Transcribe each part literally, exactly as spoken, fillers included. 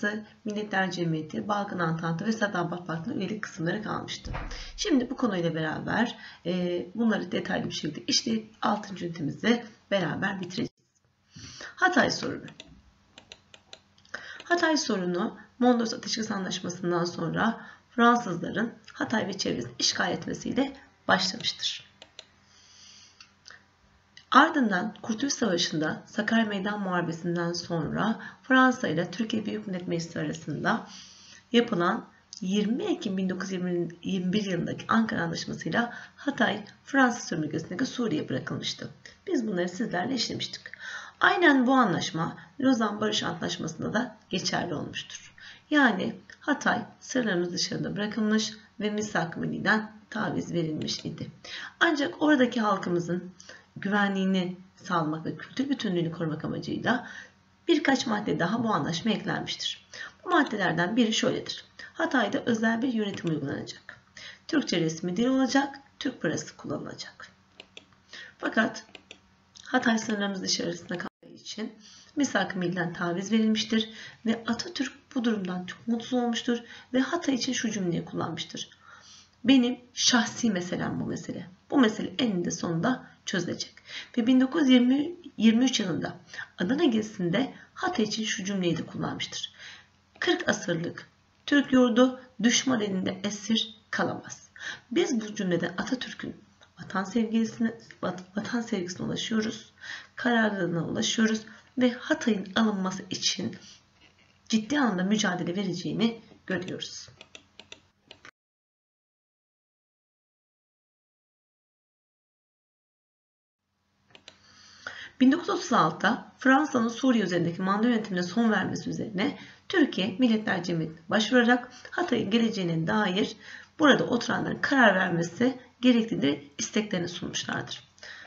Antlaşması, Milletler Cemiyeti, Balkan Antantı ve Sadabat Paktı'nın üyelik kısımları kalmıştı. Şimdi bu konuyla beraber e, bunları detaylı bir şekilde işleyip altıncı ünitemizi beraber bitireceğiz. Hatay sorunu. Hatay sorunu Mondros Ateşkes Anlaşması'ndan sonra Fransızların Hatay ve çevresini işgal etmesiyle başlamıştır. Ardından Kurtuluş Savaşı'nda Sakarya Meydan Muharebesi'nden sonra Fransa ile Türkiye Büyük Millet Meclisi arasında yapılan yirmi Ekim bin dokuz yüz yirmi bir yılındaki Ankara Anlaşması'yla Hatay Fransız sömürgesindeki Suriye'ye bırakılmıştı. Biz bunları sizlerle işlemiştik. Aynen bu anlaşma Lozan Barış Antlaşması'nda da geçerli olmuştur. Yani Hatay sınırlarımız dışında bırakılmış ve misak-ı milliden taviz verilmiş idi. Ancak oradaki halkımızın güvenliğini sağlamak ve kültür bütünlüğünü korumak amacıyla birkaç madde daha bu anlaşmaya eklenmiştir. Bu maddelerden biri şöyledir. Hatay'da özel bir yönetim uygulanacak. Türkçe resmi dil olacak, Türk parası kullanılacak. Fakat Hatay sınırlarımız dışarısında kaldığı için misak-ı milliden taviz verilmiştir ve Atatürk bu durumdan çok mutsuz olmuştur ve Hatay için şu cümleyi kullanmıştır. Benim şahsi meselem bu mesele. Bu mesele eninde sonunda çözülecek. Ve bin dokuz yüz yirmi üç yılında Adana gezisinde Hatay için şu cümleyi de kullanmıştır. kırk asırlık Türk yurdu düşman elinde esir kalamaz. Biz bu cümleden Atatürk'ün vatan sevgisine, vatan sevgisine ulaşıyoruz. Kararlılığına ulaşıyoruz ve Hatay'ın alınması için ciddi anlamda mücadele vereceğini görüyoruz. bin dokuz yüz otuz altıda Fransa'nın Suriye üzerindeki manda yönetimine son vermesi üzerine Türkiye Milletler Cemiyeti'ne başvurarak Hatay'ın geleceğine dair burada oturanların karar vermesi gerektiğini isteklerini sunmuşlardır.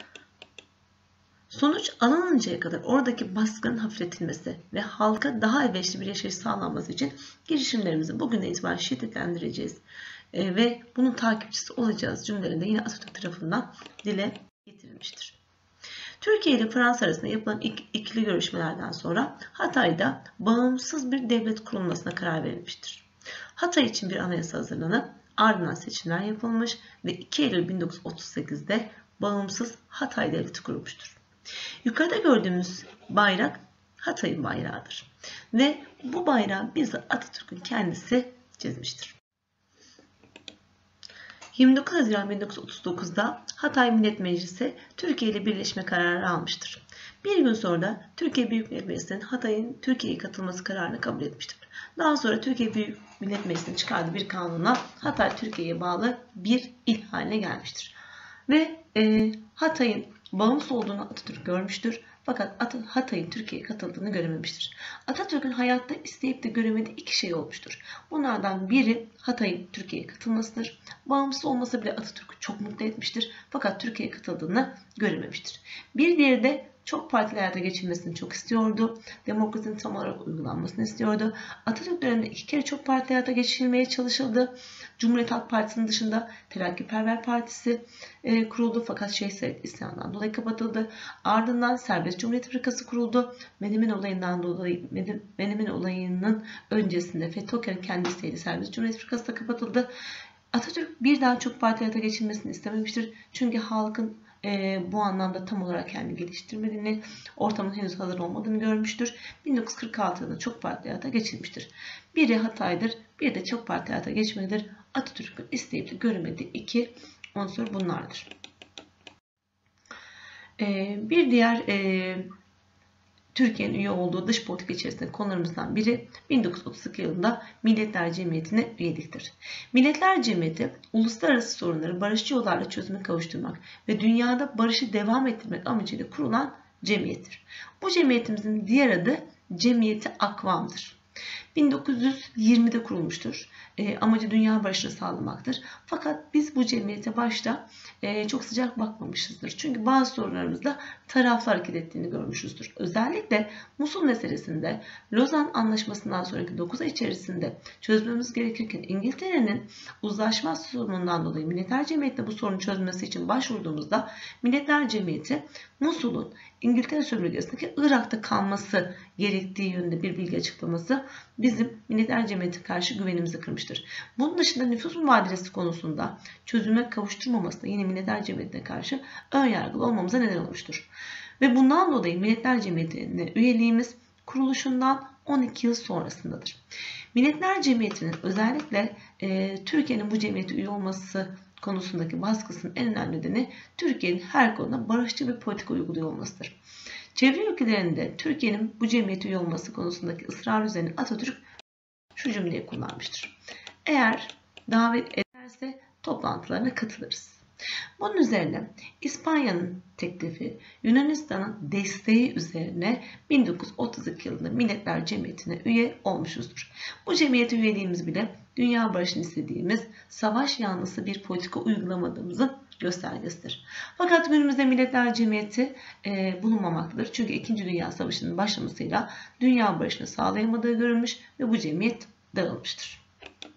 Sonuç alınıncaya kadar oradaki baskının hafifletilmesi ve halka daha elverişli bir yaşayış sağlanması için girişimlerimizi bugünden itibaren şiddetlendireceğiz e, ve bunun takipçisi olacağız cümlelerinde yine Atatürk tarafından dile getirilmiştir. Türkiye ile Fransa arasında yapılan ikili görüşmelerden sonra Hatay'da bağımsız bir devlet kurulmasına karar verilmiştir. Hatay için bir anayasa hazırlanıp ardından seçimler yapılmış ve iki Eylül bin dokuz yüz otuz sekizde bağımsız Hatay Devleti kurulmuştur. Yukarıda gördüğümüz bayrak Hatay'ın bayrağıdır ve bu bayrağı bizzat Atatürk'ün kendisi çizmiştir. yirmi dokuz Haziran bin dokuz yüz otuz dokuzda Hatay Millet Meclisi Türkiye ile birleşme kararı almıştır. Bir gün sonra Türkiye Büyük Millet Meclisi'nin Hatay'ın Türkiye'ye katılması kararını kabul etmiştir. Daha sonra Türkiye Büyük Millet Meclisi'nin çıkardığı bir kanunla Hatay Türkiye'ye bağlı bir il haline gelmiştir. Ve e, Hatay'ın bağımsız olduğunu Atatürk görmüştür. Fakat Hatay'ın Türkiye'ye katıldığını görememiştir. Atatürk'ün hayatta isteyip de göremediği iki şey olmuştur. Bunlardan biri Hatay'ın Türkiye'ye katılmasıdır. Bağımsız olmasa bile Atatürk'ü çok mutlu etmiştir. Fakat Türkiye'ye katıldığını görememiştir. Bir diğeri de çok partili hayata geçilmesini çok istiyordu. Demokrasinin tam olarak uygulanmasını istiyordu. Atatürk döneminde iki kere çok partili hayata geçirilmeye çalışıldı. Cumhuriyet Halk Partisi'nin dışında Terakkiperver Partisi e, kuruldu fakat Şeyh Said isyanından dolayı kapatıldı. Ardından Serbest Cumhuriyet Fırkası kuruldu. Menemen olayından dolayı Menemen olayının öncesinde Fethi Okar'ın kendi isteğiyle Serbest Cumhuriyet Fırkası da kapatıldı. Atatürk bir daha çok partili hayata geçilmesini istememiştir. Çünkü halkın e, bu anlamda tam olarak kendini geliştirmediğini, ortamın henüz hazır olmadığını görmüştür. bin dokuz yüz kırk altı yılında çok partili hayata geçilmiştir. Biri Hatay'dır, bir de çok partili hayata geçmelidir. Atatürk'ün isteyip de göremediği iki unsur bunlardır. E, bir diğer e, Türkiye'nin üye olduğu dış politika içerisinde konularımızdan biri bin dokuz yüz otuz iki yılında Milletler Cemiyeti'ne üyeliktir. Milletler Cemiyeti, uluslararası sorunları barışçı yollarla çözüme kavuşturmak ve dünyada barışı devam ettirmek amacıyla kurulan cemiyettir. Bu cemiyetimizin diğer adı Cemiyeti Akvam'dır. bin dokuz yüz yirmide kurulmuştur E, amacı dünya barışını sağlamaktır. Fakat biz bu cemiyete başta e, çok sıcak bakmamışızdır. Çünkü bazı sorunlarımızda taraflı hareket ettiğini görmüşüzdür. Özellikle Musul meselesinde Lozan Anlaşması'ndan sonraki dokuz ay içerisinde çözmemiz gerekirken İngiltere'nin uzlaşma sorunundan dolayı Milletler Cemiyeti'ne bu sorunu çözmesi için başvurduğumuzda Milletler Cemiyeti Musul'un İngiltere sömürgesindeki Irak'ta kalması gerektiği yönünde bir bilgi açıklaması bizim Milletler Cemiyeti'ne karşı güvenimizi kırmıştır. Bunun dışında nüfus mübadelesi konusunda çözüme kavuşturmaması da yine Milletler Cemiyeti'ne karşı ön yargılı olmamıza neden olmuştur. Ve bundan dolayı Milletler Cemiyeti'ne üyeliğimiz kuruluşundan on iki yıl sonrasındadır. Milletler Cemiyeti'nin özellikle e, Türkiye'nin bu cemiyete üye olması konusundaki baskısının en önemli nedeni Türkiye'nin her konuda barışçı bir politika uyguluyor olmasıdır. Çevre ülkelerinde Türkiye'nin bu cemiyete üye olması konusundaki ısrar üzerine Atatürk şu cümleyi kullanmıştır. Eğer davet ederse toplantılarına katılırız. Bunun üzerine İspanya'nın teklifi Yunanistan'ın desteği üzerine bin dokuz yüz otuz iki yılında Milletler Cemiyeti'ne üye olmuşuzdur. Bu cemiyete üyeliğimiz bile dünya barışını istediğimiz, savaş yanlısı bir politika uygulamadığımızın göstergesidir. Fakat günümüzde Milletler Cemiyeti e, bulunmamaktadır. Çünkü İkinci Dünya Savaşı'nın başlamasıyla dünya barışını sağlayamadığı görülmüş ve bu cemiyet dağılmıştır.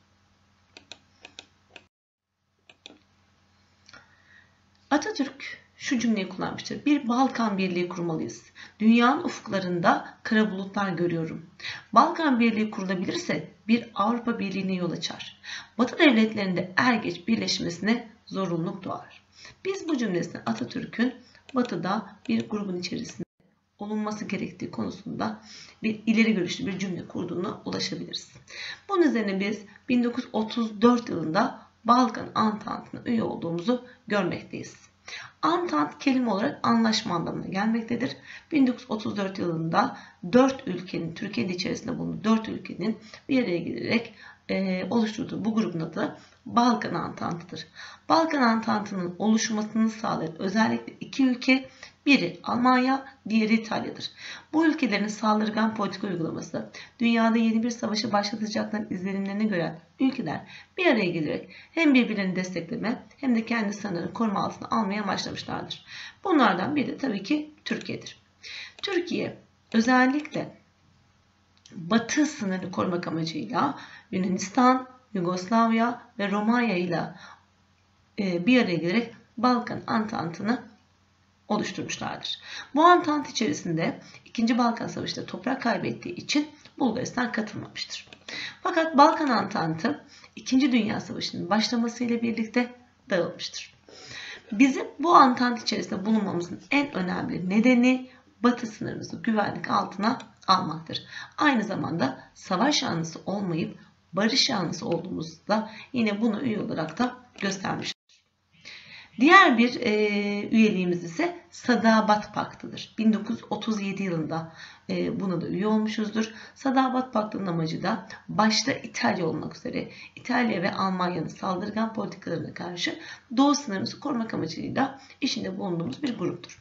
Atatürk şu cümleyi kullanmıştır. Bir Balkan Birliği kurmalıyız. Dünyanın ufuklarında kara bulutlar görüyorum. Balkan Birliği kurulabilirse bir Avrupa Birliği'ne yol açar. Batı devletlerinde er geç birleşmesine zorunluluk doğar. Biz bu cümlesine Atatürk'ün Batı'da bir grubun içerisinde olunması gerektiği konusunda bir ileri görüşlü bir cümle kurduğuna ulaşabiliriz. Bunun üzerine biz bin dokuz yüz otuz dört yılında Balkan Antantı'na üye olduğumuzu görmekteyiz. Antant kelime olarak anlaşma anlamına gelmektedir. bin dokuz yüz otuz dört yılında dört ülkenin, Türkiye'nin içerisinde bulunduğu dört ülkenin bir araya gelerek e, oluşturduğu bu grubun adı Balkan Antantı'dır. Balkan Antantı'nın oluşmasını sağlayan özellikle iki ülke, biri Almanya, diğeri İtalya'dır. Bu ülkelerin saldırgan politika uygulaması, dünyada yeni bir savaşı başlatacakların izlenimlerini gören ülkeler bir araya gelerek hem birbirlerini destekleme hem de kendi sınırlarını koruma altına almaya başlamışlardır. Bunlardan biri de tabii ki Türkiye'dir. Türkiye özellikle Batı sınırını korumak amacıyla Yunanistan, Yugoslavya ve Romanya ile bir araya gelerek Balkan Antantı'nı oluşturmuşlardır. Bu Antant içerisinde İkinci Balkan Savaşı'nda toprak kaybettiği için Bulgaristan katılmamıştır. Fakat Balkan Antantı İkinci Dünya Savaşı'nın başlamasıyla birlikte dağılmıştır. Bizim bu Antant içerisinde bulunmamızın en önemli nedeni Batı sınırımızı güvenlik altına almaktır. Aynı zamanda savaş yanlısı olmayıp barış yanlısı olduğumuzda yine bunu üye olarak da göstermiştir. Diğer bir e, üyeliğimiz ise Sadabat Paktı'dır. bin dokuz yüz otuz yedi yılında e, buna da üye olmuşuzdur. Sadabat Paktı'nın amacı da başta İtalya olmak üzere İtalya ve Almanya'nın saldırgan politikalarına karşı doğu sınırımızı korumak amacıyla içinde bulunduğumuz bir gruptur.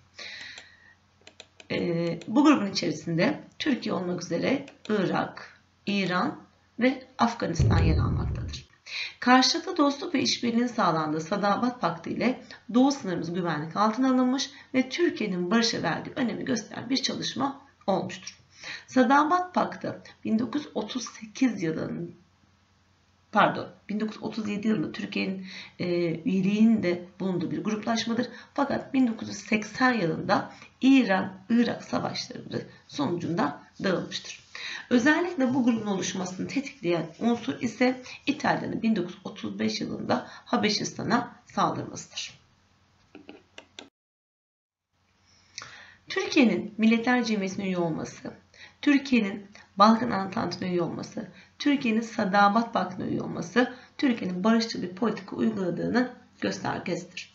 E, bu grubun içerisinde Türkiye olmak üzere Irak, İran ve Afganistan yer almaktadır. Karşılıklı dostluk ve işbirliğinin sağlandığı Sadabat Paktı ile Doğu sınırımız güvenlik altına alınmış ve Türkiye'nin barışa verdiği önemi gösteren bir çalışma olmuştur. Sadabat Paktı bin dokuz yüz otuz sekiz yılının pardon bin dokuz yüz otuz yedi yılında Türkiye'nin e, üyeliğinde bulunduğu bir gruplaşmadır. Fakat bin dokuz yüz seksen yılında İran-Irak savaşları sonucunda dağılmıştır. Özellikle bu grubun oluşmasını tetikleyen unsur ise İtalya'nın bin dokuz yüz otuz beş yılında Habeşistan'a saldırmasıdır. Türkiye'nin Milletler Cemiyeti'ne üye olması, Türkiye'nin Balkan Antantı'na üye olması, Türkiye'nin Sadabat Paktı'na üye olması, Türkiye'nin barışçıl bir politika uyguladığının göstergesidir.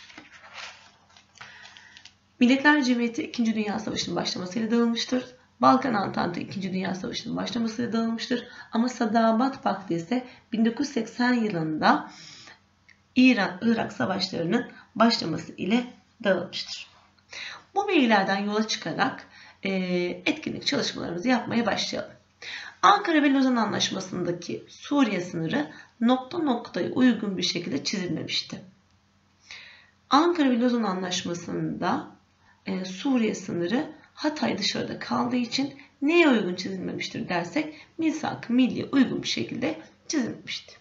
Milletler Cemiyeti İkinci Dünya Savaşı'nın başlamasıyla dağılmıştır. Balkan Antantı İkinci Dünya Savaşı'nın başlamasıyla dağılmıştır. Ama Sadabat Paktı ise bin dokuz yüz seksen yılında İran-Irak savaşlarının başlaması ile dağılmıştır. Bu bilgilerden yola çıkarak etkinlik çalışmalarımızı yapmaya başlayalım. Ankara ve Lozan Anlaşması'ndaki Suriye sınırı nokta noktaya uygun bir şekilde çizilmemişti. Ankara ve Lozan Anlaşması'nda e, Suriye sınırı Hatay dışarıda kaldığı için neye uygun çizilmemiştir dersek misak-ı milliye uygun bir şekilde çizilmemişti.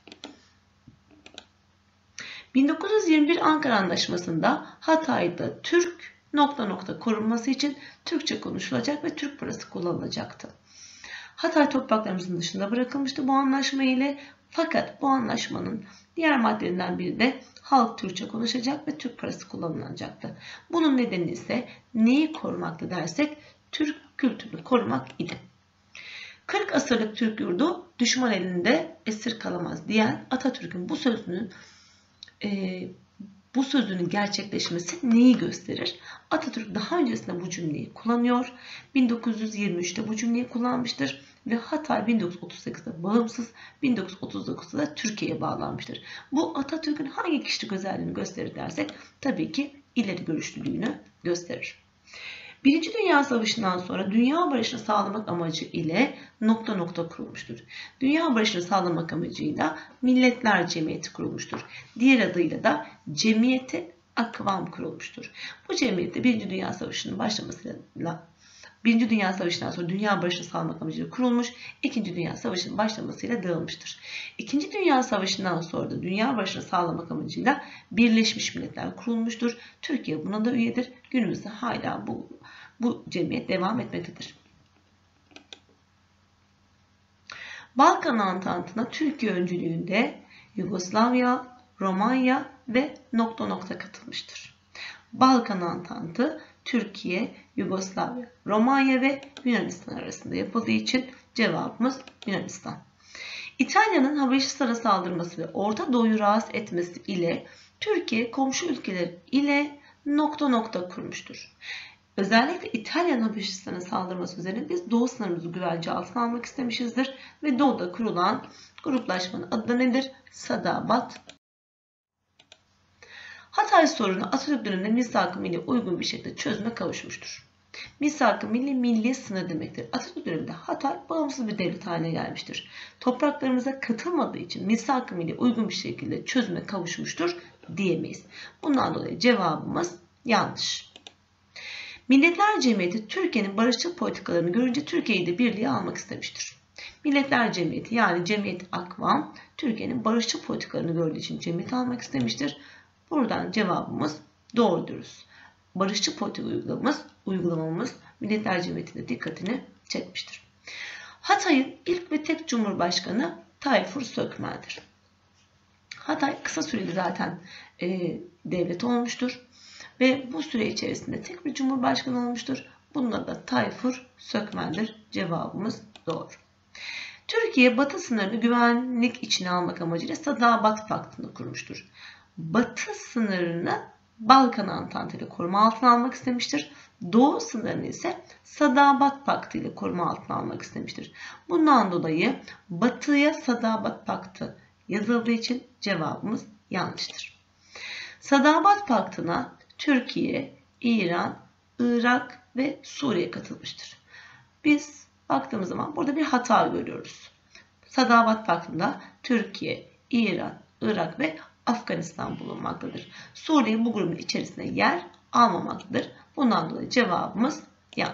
bin dokuz yüz yirmi bir Ankara Anlaşması'nda Hatay'da Türk nokta nokta korunması için Türkçe konuşulacak ve Türk parası kullanılacaktı. Hatay topraklarımızın dışında bırakılmıştı bu anlaşma ile, fakat bu anlaşmanın diğer maddelerinden biri de halk Türkçe konuşacak ve Türk parası kullanılacaktı. Bunun nedeni ise neyi korumaktı dersek Türk kültürünü korumak idi. kırk asırlık Türk yurdu düşman elinde esir kalamaz diyen Atatürk'ün bu sözünün e, bu sözünün gerçekleşmesi neyi gösterir? Atatürk daha öncesinde bu cümleyi kullanıyor. bin dokuz yüz yirmi üçte bu cümleyi kullanmıştır ve Hatay bin dokuz yüz otuz sekizde bağımsız, bin dokuz yüz otuz dokuzda da Türkiye'ye bağlanmıştır. Bu Atatürk'ün hangi kişilik özelliğini gösterir dersek tabii ki ileri görüşlülüğünü gösterir. Birinci Dünya Savaşı'ndan sonra dünya barışını sağlamak amacı ile nokta nokta kurulmuştur. Dünya barışını sağlamak amacıyla Milletler Cemiyeti kurulmuştur. Diğer adıyla da Cemiyeti Akvam kurulmuştur. Bu cemiyette Birinci Dünya Savaşı'nın başlamasıyla Birinci Dünya Savaşı'ndan sonra dünya barışını sağlamak amacıyla kurulmuş, İkinci Dünya Savaşı'nın başlamasıyla dağılmıştır. İkinci Dünya Savaşı'ndan sonra da dünya barışını sağlamak amacıyla Birleşmiş Milletler kurulmuştur. Türkiye buna da üyedir. Günümüzde hala bu, bu cemiyet devam etmektedir. Balkan Antantı'na Türkiye öncülüğünde Yugoslavya, Romanya ve nokta nokta katılmıştır. Balkan Antantı Türkiye, Yugoslavya, Romanya ve Yunanistan arasında yapıldığı için cevabımız Yunanistan. İtalya'nın Habeşistan'a saldırması ve Orta Doğu'yu rahatsız etmesi ile Türkiye komşu ülkeler ile nokta nokta kurmuştur. Özellikle İtalya'nın Habeşistan'a saldırması üzerine biz Doğu sınırımızı güvence altına almak istemişizdir ve Doğu'da kurulan gruplaşmanın adı da nedir? Sadabat. Hatay sorunu Atatürk döneminde misak-ı milli uygun bir şekilde çözüme kavuşmuştur. Misak-ı milli, milli sınır demektir. Atatürk döneminde Hatay bağımsız bir devlet haline gelmiştir. Topraklarımıza katılmadığı için misak-ı milli uygun bir şekilde çözüme kavuşmuştur diyemeyiz. Bundan dolayı cevabımız yanlış. Milletler Cemiyeti Türkiye'nin barışçıl politikalarını görünce Türkiye'yi de birliğe almak istemiştir. Milletler Cemiyeti yani Cemiyet Akvam Türkiye'nin barışçıl politikalarını gördüğü için cemiyeti almak istemiştir. Buradan cevabımız doğrudur. Barışçı politika uygulamamız, uygulamamız Milletler Cemiyeti'nde dikkatini çekmiştir. Hatay'ın ilk ve tek Cumhurbaşkanı Tayfur Sökmen'dir. Hatay kısa süreli zaten e, devlet olmuştur. Ve bu süre içerisinde tek bir Cumhurbaşkanı olmuştur. Bunun adı da Tayfur Sökmen'dir. Cevabımız doğru. Türkiye Batı sınırını güvenlik içine almak amacıyla Sadabat Paktı'nı kurmuştur. Batı sınırını Balkan Antantı ile koruma altına almak istemiştir. Doğu sınırını ise Sadabat Paktı ile koruma altına almak istemiştir. Bundan dolayı Batı'ya Sadabat Paktı yazıldığı için cevabımız yanlıştır. Sadabat Paktı'na Türkiye, İran, Irak ve Suriye katılmıştır. Biz baktığımız zaman burada bir hata görüyoruz. Sadabat Paktı'nda Türkiye, İran, Irak ve Afganistan bulunmaktadır. Suriye bu grubun içerisinde yer almamaktadır. Bundan dolayı cevabımız yanlış.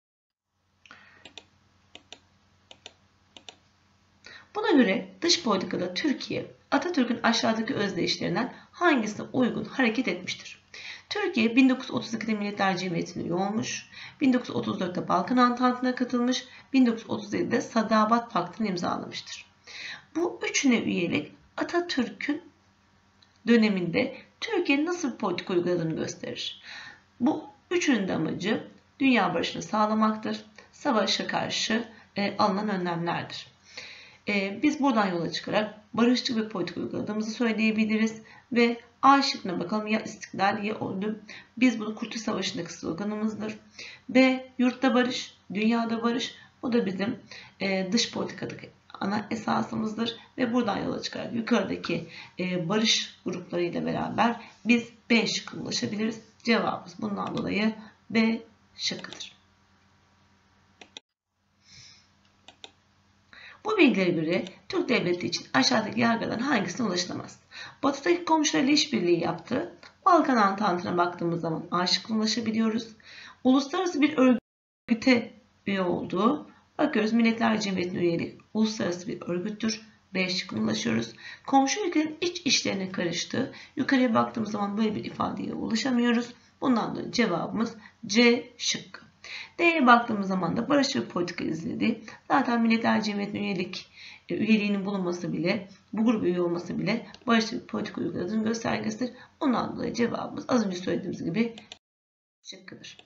Buna göre dış politikada Türkiye, Atatürk'ün aşağıdaki özdeyişlerinden hangisine uygun hareket etmiştir? Türkiye bin dokuz yüz otuz ikide Milletler Cemiyeti'ne üye olmuş, bin dokuz yüz otuz dörtte Balkan Antantı'na katılmış, bin dokuz yüz otuz yedide Sadabat Paktı'nı imzalamıştır. Bu üçüne üyelik Atatürk'ün döneminde Türkiye'nin nasıl bir politika uyguladığını gösterir. Bu üçünün de amacı dünya barışını sağlamaktır. Savaşa karşı e, alınan önlemlerdir. E, biz buradan yola çıkarak barışçıl bir politika uyguladığımızı söyleyebiliriz ve A şıkkına bakalım, ya istiklal ya ölüm. Biz bunu Kurtuluş Savaşı'ndaki sloganımızdır. B yurtta barış, dünyada barış. Bu da bizim e, dış politikadaki ana esasımızdır ve buradan yola çıkarak yukarıdaki e, barış gruplarıyla beraber biz B şıkkına ulaşabiliriz. Cevabımız bundan dolayı B şıkkıdır. Bu bilgilere göre Türk Devleti için aşağıdaki yargılardan hangisine ulaşılamaz? Batıdaki komşularıyla işbirliği yaptı. Balkan Antantı'na baktığımız zaman A şıkkına ulaşabiliyoruz. Uluslararası bir örgüte üye olduğu. Bakıyoruz Milletler Cemiyeti'ne üyelik uluslararası bir örgüttür. B şıkkına ulaşıyoruz. Komşu ülkelerin iç işlerine karıştığı. Yukarıya baktığımız zaman böyle bir ifadeye ulaşamıyoruz. Bundan dolayı cevabımız C şıkkı. D'ye baktığımız zaman da barış ve politika izledi. Zaten Milletler Cemiyeti'ne üyelik, üyeliğinin bulunması bile, bu gruba üye olması bile barış ve politika uyguladığının göstergesidir. Ondan dolayı cevabımız az önce söylediğimiz gibi şıkkıdır.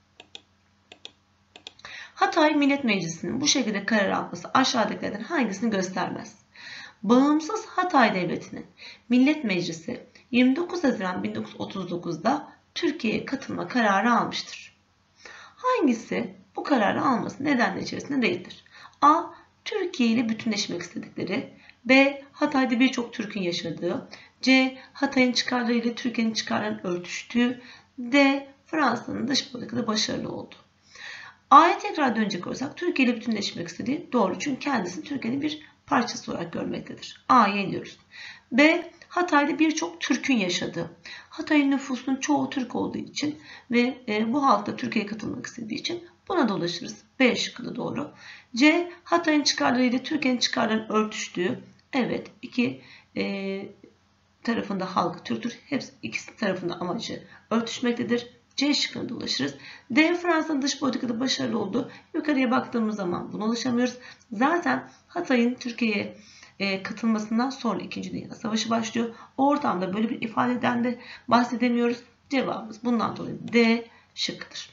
Hatay Millet Meclisi'nin bu şekilde karar alması aşağıdakilerden hangisini göstermez? Bağımsız Hatay Devleti'nin Millet Meclisi yirmi dokuz Haziran bin dokuz yüz otuz dokuz'da Türkiye'ye katılma kararı almıştır. Hangisi bu kararı alması nedenler içerisinde değildir? A. Türkiye ile bütünleşmek istedikleri. B. Hatay'da birçok Türk'ün yaşadığı. C. Hatay'ın çıkarları ile Türkiye'nin çıkarlarının örtüştüğü. D. Fransa'nın dış politikada başarılı olduğu. A'ya tekrar dönecek olursak Türkiye ile bütünleşmek istediği doğru. Çünkü kendisini Türkiye'nin bir parçası olarak görmektedir. A'ya ediyoruz. B. Hatay'da birçok Türk'ün yaşadığı. Hatay'ın nüfusunun çoğu Türk olduğu için ve e, bu halk da Türkiye'ye katılmak istediği için buna da ulaşırız. B şıkkı da doğru. C. Hatay'ın çıkarları ile Türkiye'nin çıkarlarının örtüştüğü. Evet, iki e, tarafında halkı Türktür. Hepsi ikisi tarafında amacı örtüşmektedir. C şıkkına da ulaşırız. D. Fransa'nın dış politikada başarılı oldu. Yukarıya baktığımız zaman buna ulaşamıyoruz. Zaten Hatay'ın Türkiye'ye e, katılmasından sonra ikinci. Dünya Savaşı başlıyor. O ortamda böyle bir ifadeden de bahsedemiyoruz. Cevabımız bundan dolayı D şıkkıdır.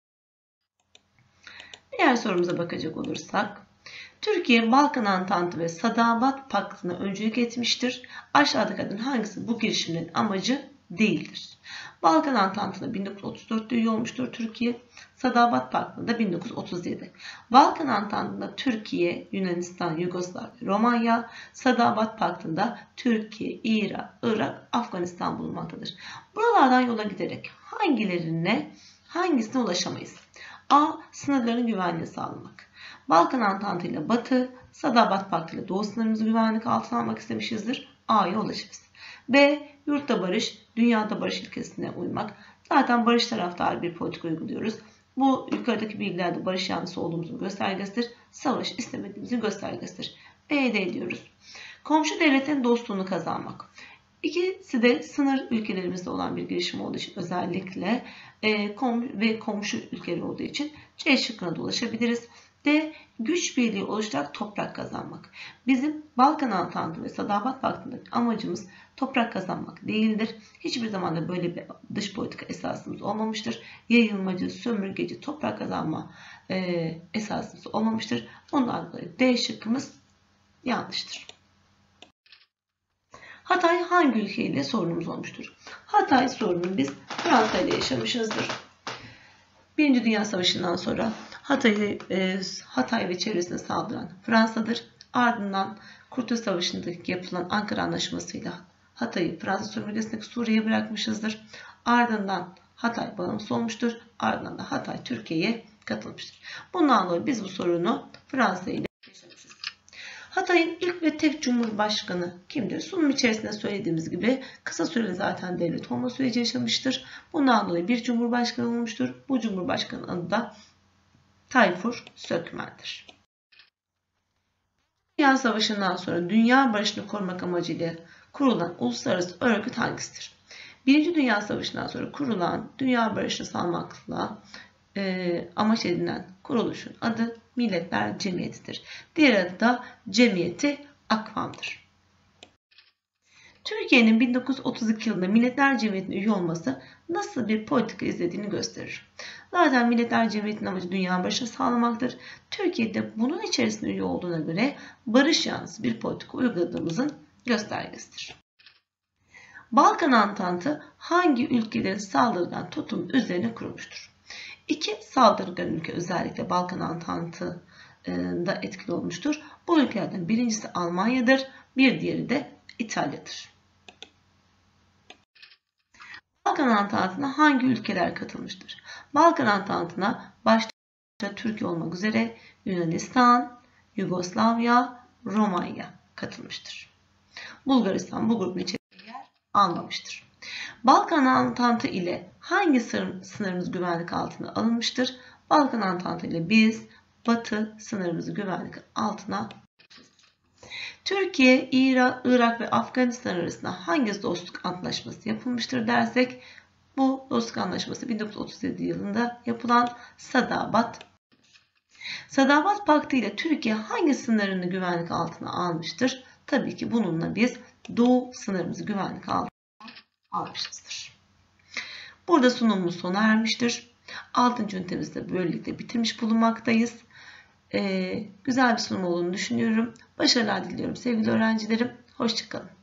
Diğer sorumuza bakacak olursak. Türkiye Balkan Antantı ve Sadabat Paktı'na öncülük etmiştir. Aşağıdakilerden hangisi bu girişimin amacı değildir? Balkan Antantı'nda bin dokuz yüz otuz dört'te üye olmuştur Türkiye. Sadabat Paktı'nda bin dokuz yüz otuz yedi. Balkan Antantı'nda Türkiye, Yunanistan, Yugoslavya, Romanya. Sadabat Paktı'nda Türkiye, İran, Irak, Afganistan bulunmaktadır. Buralardan yola giderek hangilerine, hangisine ulaşamayız? A. Sınırların güvenliğini sağlamak. Balkan Antantı ile Batı, Sadabat Paktı ile Doğu sınırımızı güvenlik altına almak istemişizdir. A'ya ulaşırız. B. Yurtta barış, dünyada barış ilkesine uymak. Zaten barış taraftarı bir politika uyguluyoruz. Bu yukarıdaki bilgilerde barış yanlısı olduğumuzun göstergesidir. Savaş istemediğimizin göstergesidir. B'de diyoruz. Komşu devletin dostluğunu kazanmak. İkisi de sınır ülkelerimizde olan bir girişim olduğu için özellikle e, kom ve komşu ülkeleri olduğu için C şıkkına da ulaşabiliriz. D. Güç birliği oluşturarak toprak kazanmak. Bizim Balkan Antantı ve Sadabat Paktı'ndaki amacımız toprak kazanmak değildir. Hiçbir zaman da böyle bir dış politika esasımız olmamıştır. Yayılmacı, sömürgeci, toprak kazanma e, esasımız olmamıştır. Ondan dolayı D şıkkımız yanlıştır. Hatay hangi ülkeyle sorunumuz olmuştur? Hatay sorununu biz Fransa ile yaşamışızdır. Birinci Dünya Savaşı'ndan sonra Hatay, e, Hatay ve çevresine saldıran Fransa'dır. Ardından Kurtuluş Savaşı'ndaki yapılan Ankara Anlaşması'yla Hatay'ı Fransa sömürgesindeki Suriye'ye bırakmışızdır. Ardından Hatay bağımsız olmuştur. Ardından da Hatay Türkiye'ye katılmıştır. Bundan dolayı biz bu sorunu Fransa ile yaşamışız. Hatay'ın ilk ve tek Cumhurbaşkanı kimdir? Sunum içerisinde söylediğimiz gibi kısa süreli zaten devlet olma süreci yaşamıştır. Bundan dolayı bir Cumhurbaşkanı olmuştur. Bu Cumhurbaşkanı adı da Tayfur Sökmen'dir. Dünya Savaşı'ndan sonra dünya barışını korumak amacıyla kurulan uluslararası örgüt hangisidir? Birinci Dünya Savaşı'ndan sonra kurulan dünya barışını sağlamakla e, amaç edinen kuruluşun adı Milletler Cemiyeti'dir. Diğer adı da Cemiyeti Akvam'dır. Türkiye'nin bin dokuz yüz otuz iki yılında Milletler Cemiyeti'ne üye olması nasıl bir politika izlediğini gösterir. Zaten Milletler Cemiyeti'nin amacı dünya barışını sağlamaktır. Türkiye'de bunun içerisinde üye olduğuna göre barış yanlısı bir politika uyguladığımızın göstergesidir. Balkan Antantı hangi ülkelerin saldırgan tutum üzerine kurulmuştur? İki saldırgan ülke özellikle Balkan Antantı'da etkili olmuştur. Bu ülkelerden birincisi Almanya'dır, bir diğeri de İtalya'dır. Balkan Antantı'na hangi ülkeler katılmıştır? Balkan Antantı'na başta Türkiye olmak üzere Yunanistan, Yugoslavya, Romanya katılmıştır. Bulgaristan bu grubun içerisinde yer almamıştır. Balkan Antantı ile hangi sınırımız güvenlik altına alınmıştır? Balkan Antantı ile biz Batı sınırımızı güvenlik altına almışız. Türkiye, Irak ve Afganistan arasında hangi dostluk antlaşması yapılmıştır dersek, bu dostluk anlaşması bin dokuz yüz otuz yedi yılında yapılan Sadabat. Sadabat Paktı ile Türkiye hangi sınırını güvenlik altına almıştır? Tabii ki bununla biz Doğu sınırımızı güvenlik altına almışızdır. Burada sunumumuz sona ermiştir. altıncı ünitemizi de böylelikle bitirmiş bulunmaktayız. Ee, güzel bir sunum olduğunu düşünüyorum. Başarılar diliyorum sevgili öğrencilerim. Hoşça kalın.